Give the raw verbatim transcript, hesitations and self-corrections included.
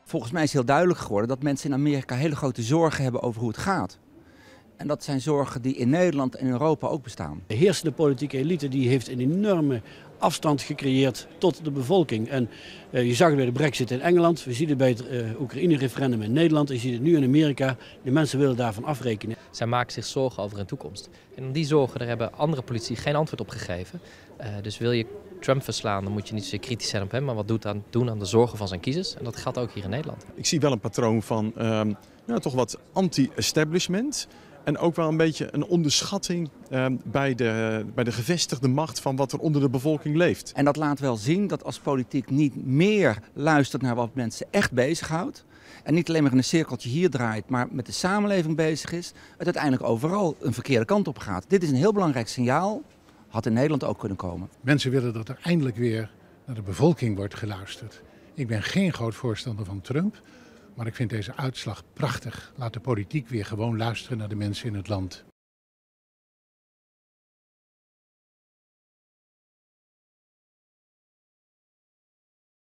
Volgens mij is heel duidelijk geworden dat mensen in Amerika hele grote zorgen hebben over hoe het gaat. En dat zijn zorgen die in Nederland en Europa ook bestaan. De heersende politieke elite die heeft een enorme afstand gecreëerd tot de bevolking. En uh, je zag het bij de Brexit in Engeland, we zien het bij het uh, Oekraïne-referendum in Nederland, je ziet het nu in Amerika. De mensen willen daarvan afrekenen. Zij maken zich zorgen over hun toekomst. En om die zorgen, daar hebben andere politici geen antwoord op gegeven. Uh, dus wil je Trump verslaan, dan moet je niet zozeer kritisch zijn op hem, maar wat doet aan, doen aan de zorgen van zijn kiezers. En dat geldt ook hier in Nederland. Ik zie wel een patroon van uh, nou, toch wat anti-establishment. En ook wel een beetje een onderschatting uh, bij, de, bij de gevestigde macht van wat er onder de bevolking leeft. En dat laat wel zien dat als politiek niet meer luistert naar wat mensen echt bezighoudt. En niet alleen maar in een cirkeltje hier draait, maar met de samenleving bezig is. Het uiteindelijk overal een verkeerde kant op gaat. Dit is een heel belangrijk signaal. Had in Nederland ook kunnen komen. Mensen willen dat er eindelijk weer naar de bevolking wordt geluisterd. Ik ben geen groot voorstander van Trump. Maar ik vind deze uitslag prachtig. Laat de politiek weer gewoon luisteren naar de mensen in het land.